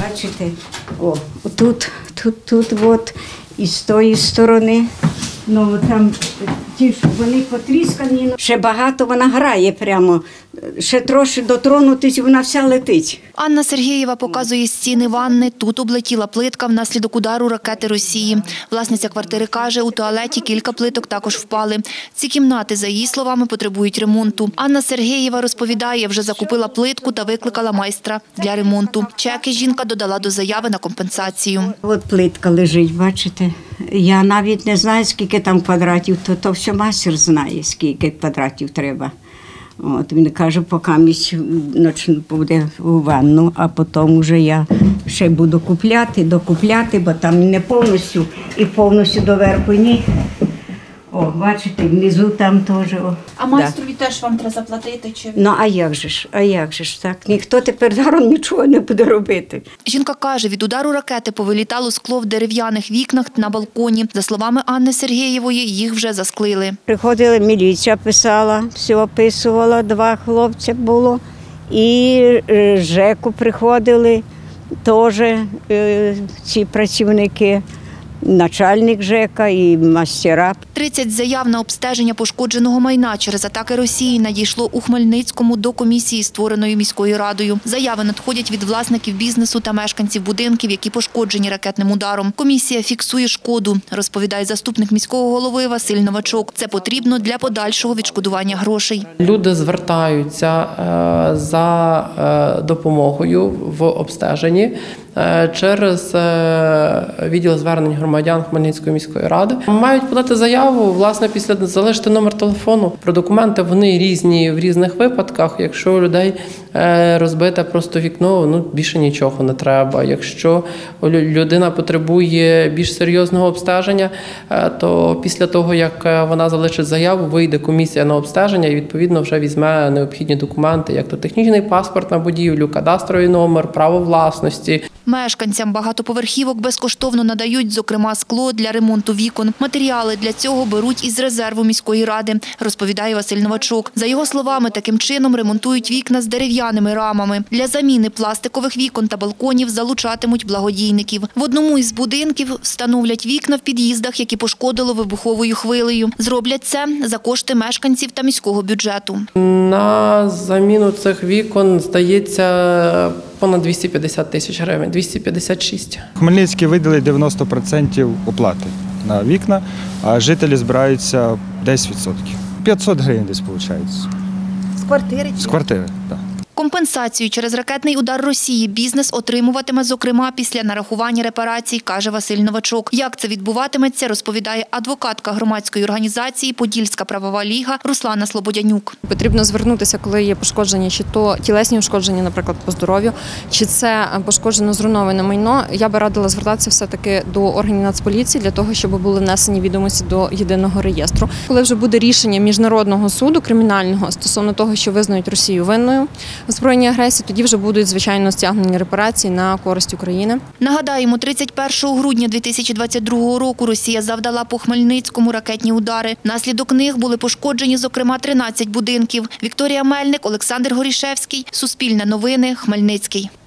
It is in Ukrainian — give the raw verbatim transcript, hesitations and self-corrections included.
Бачите, о, тут, тут, тут, от, і з тої сторони. Ну, там ті, що вони потріскані. Ще багато вона грає прямо. Ще трошки дотронутись, вона вся летить. Анна Сергієва показує стіни ванни. Тут облетіла плитка внаслідок удару ракети Росії. Власниця квартири каже, у туалеті кілька плиток також впали. Ці кімнати, за її словами, потребують ремонту. Анна Сергієва розповідає, вже закупила плитку та викликала майстра для ремонту. Чеки жінка додала до заяви на компенсацію. От плитка лежить, бачите. Я навіть не знаю, скільки там квадратів, то, то все майстер знає, скільки квадратів треба. От, він каже, поки місць буде у ванну, а потім вже я ще буду купляти, докупляти, бо там не повністю і повністю доверху ні. О, бачите, внизу там теж. О. А майстрові да. теж вам треба заплатити? Чи? Ну, а як же ж, а як же ж так? Ніхто тепер даром нічого не буде робити. Жінка каже, від удару ракети повилітало скло в дерев'яних вікнах на балконі. За словами Анни Сергієвої, їх вже засклили. Приходили, міліція писала, все описувала, два хлопця було. І ЖЕКу приходили теж ці працівники. Начальник ЖЕКа і мастера. тридцять заяв на обстеження пошкодженого майна через атаки Росії надійшло у Хмельницькому до комісії, створеної міською радою. Заяви надходять від власників бізнесу та мешканців будинків, які пошкоджені ракетним ударом. Комісія фіксує шкоду, розповідає заступник міського голови Василь Новачок. Це потрібно для подальшого відшкодування грошей. Люди звертаються за допомогою в обстеженні через відділ звернень громадян Хмельницької міської ради. Мають подати заяву, власне, після залишити номер телефону. Про документи вони різні в різних випадках. Якщо у людей розбите просто вікно, ну більше нічого не треба. Якщо людина потребує більш серйозного обстеження, то після того, як вона залишить заяву, вийде комісія на обстеження і відповідно вже візьме необхідні документи, як то технічний паспорт на будівлю, кадастровий номер, право власності. Мешканцям багатоповерхівок безкоштовно надають, зокрема, скло для ремонту вікон. Матеріали для цього беруть із резерву міської ради, розповідає Василь Новачок. За його словами, таким чином ремонтують вікна з дерев'яними рамами. Для заміни пластикових вікон та балконів залучатимуть благодійників. В одному із будинків встановлять вікна в під'їздах, які пошкодило вибуховою хвилею. Зроблять це за кошти мешканців та міського бюджету. На заміну цих вікон, здається, понад двісті п'ятдесят тисяч гривень, двісті п'ятдесят шість. Хмельницький виділить дев'яносто відсотків оплати на вікна, а жителі збираються десять відсотків. п'ятсот гривень десь виходить. З квартири? З квартири, так. Компенсацію через ракетний удар Росії бізнес отримуватиме, зокрема, після нарахування репарацій, каже Василь Новачок. Як це відбуватиметься, розповідає адвокатка громадської організації «Подільська правова ліга» Руслана Слободянюк. Потрібно звернутися, коли є пошкодження, чи то тілесні ушкодження, наприклад, по здоров'ю, чи це пошкоджено зруйноване майно. Я би радила звертатися все-таки до органів Нацполіції для того, щоб були внесені відомості до єдиного реєстру. Коли вже буде рішення міжнародного суду кримінального стосовно того, що визнають Росію винною в збройній агресії, тоді вже будуть, звичайно, стягнені репарації на користь України. Нагадаємо, тридцять першого грудня дві тисячі двадцять другого року Росія завдала по Хмельницькому ракетні удари. Внаслідок них були пошкоджені, зокрема, тринадцять будинків. Вікторія Мельник, Олександр Горішевський, Суспільне новини, Хмельницький.